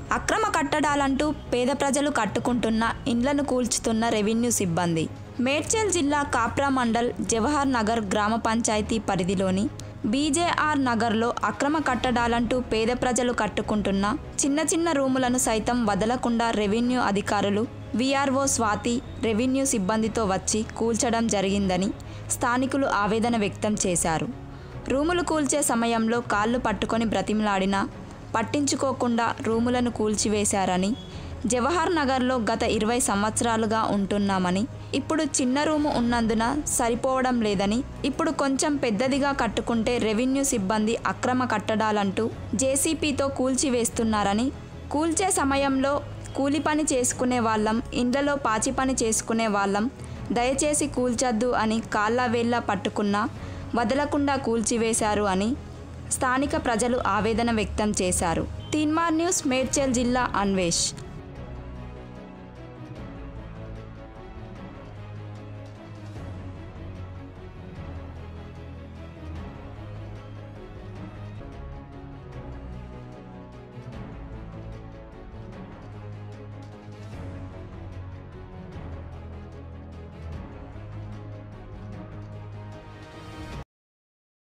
అక్రమ కట్టడాలంటూ పేద ప్రజలు కట్టుకుంటున్న ఇండ్లను కూల్చుతున్న రెవెన్యూ సిబ్బంది. మేడ్చల్ జిల్లా కాప్రా మండల్ జవహర్ నగర్ గ్రామ పంచాయతీ పరిధిలోని బీజేఆర్ నగర్లో అక్రమ కట్టడాలంటూ పేద ప్రజలు కట్టుకుంటున్న చిన్న చిన్న రూములను సైతం వదలకుండా రెవెన్యూ అధికారులు వీఆర్ఓ స్వాతి రెవెన్యూ సిబ్బందితో వచ్చి కూల్చడం జరిగిందని స్థానికులు ఆవేదన వ్యక్తం చేశారు. రూములు కూల్చే సమయంలో కాళ్ళు పట్టుకొని బ్రతిమలాడినా పట్టించుకోకుండా రూములను కూల్చివేశారని, జవహర్ నగర్లో గత 20 సంవత్సరాలుగా ఉంటున్నామని, ఇప్పుడు చిన్న రూము ఉన్నందున సరిపోవడం లేదని, ఇప్పుడు కొంచెం పెద్దదిగా కట్టుకుంటే రెవెన్యూ సిబ్బంది అక్రమ కట్టడాలంటూ జేసీపీతో కూల్చివేస్తున్నారని, కూల్చే సమయంలో కూలి పని చేసుకునే వాళ్ళం, ఇండ్లలో పాచి పని చేసుకునే వాళ్ళం, దయచేసి కూల్చొద్దు అని కాళ్ళ వేళ్ళ పట్టుకున్నా వదలకుండా కూల్చివేశారు అని స్థానిక ప్రజలు ఆవేదన వ్యక్తం చేశారు. తీన్మార్ న్యూస్, మేడ్చల్ జిల్లా, అన్వేష్.